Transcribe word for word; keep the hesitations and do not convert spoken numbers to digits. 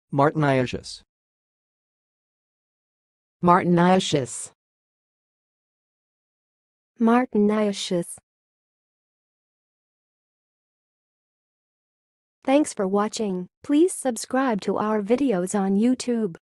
martyniaceous, martyniaceous, martyniaceous. Thanks for watching. Please subscribe to our videos on YouTube.